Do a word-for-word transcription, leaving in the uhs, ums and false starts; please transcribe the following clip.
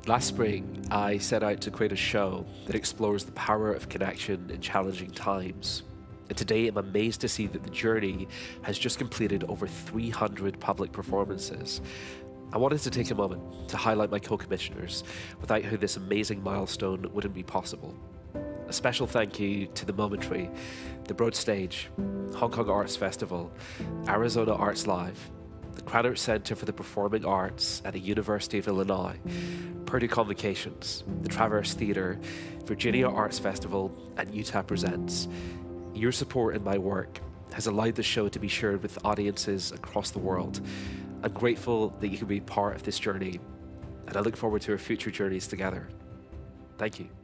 Last spring, I set out to create a show that explores the power of connection in challenging times. And today I'm amazed to see that the journey has just completed over three hundred public performances. I wanted to take a moment to highlight my co-commissioners, without who this amazing milestone wouldn't be possible. A special thank you to The Momentary, The Broad Stage, Hong Kong Arts Festival, Arizona Arts Live, the Cranach Center for the Performing Arts at the University of Illinois, Purdue Convocations, the Traverse Theatre, Virginia Arts Festival, and Utah Presents. Your support in my work has allowed the show to be shared with audiences across the world. I'm grateful that you can be part of this journey, and I look forward to our future journeys together. Thank you.